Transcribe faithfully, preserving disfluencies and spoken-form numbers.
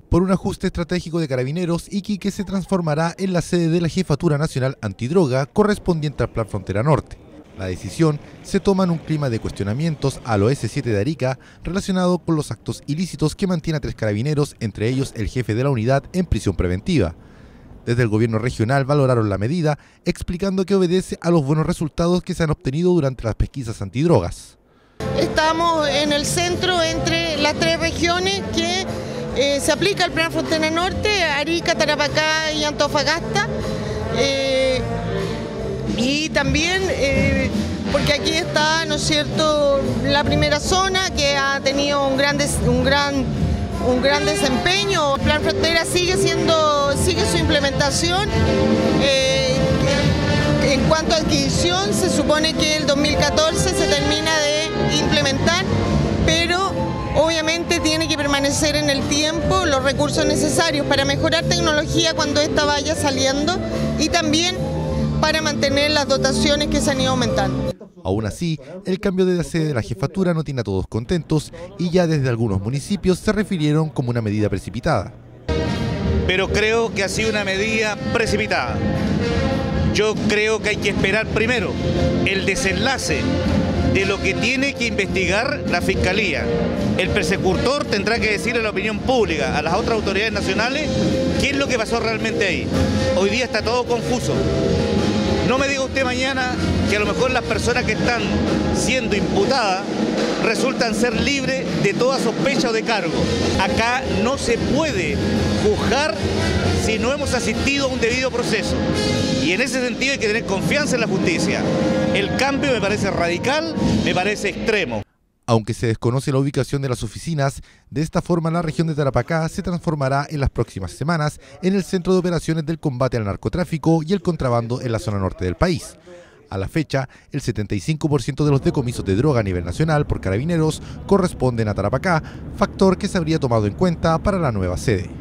Por un ajuste estratégico de Carabineros, Iquique se transformará en la sede de la Jefatura Nacional Antidroga correspondiente al Plan Frontera Norte. La decisión se toma en un clima de cuestionamientos al O S siete de Arica relacionado con los actos ilícitos que mantiene a tres carabineros, entre ellos el jefe de la unidad, en prisión preventiva. Desde el gobierno regional valoraron la medida, explicando que obedece a los buenos resultados que se han obtenido durante las pesquisas antidrogas. Estamos en el centro entre las tres regiones que eh, se aplica el Plan Frontera Norte, Arica, Tarapacá y Antofagasta. Eh, y también eh, porque aquí está, ¿no es cierto?, la primera zona que ha tenido un gran, des, un gran, un gran desempeño. El Plan Frontera sigue siendo, sigue su implementación. Eh, en cuanto a adquisición, se supone que el dos mil catorce se termina de implementar, pero obviamente tiene que permanecer en el tiempo los recursos necesarios para mejorar tecnología cuando esta vaya saliendo y también para mantener las dotaciones que se han ido aumentando. Aún así, el cambio de la sede de la jefatura no tiene a todos contentos y ya desde algunos municipios se refirieron como una medida precipitada. Pero creo que ha sido una medida precipitada. Yo creo que hay que esperar primero el desenlace de lo que tiene que investigar la Fiscalía. El persecutor tendrá que decirle a la opinión pública, a las otras autoridades nacionales, qué es lo que pasó realmente ahí. Hoy día está todo confuso. No me diga usted mañana que a lo mejor las personas que están siendo imputadas resultan ser libres de toda sospecha o de cargo. Acá no se puede juzgar si no hemos asistido a un debido proceso. Y en ese sentido hay que tener confianza en la justicia. El cambio me parece radical, me parece extremo. Aunque se desconoce la ubicación de las oficinas, de esta forma la región de Tarapacá se transformará en las próximas semanas en el centro de operaciones del combate al narcotráfico y el contrabando en la zona norte del país. A la fecha, el setenta y cinco por ciento de los decomisos de droga a nivel nacional por Carabineros corresponden a Tarapacá, factor que se habría tomado en cuenta para la nueva sede.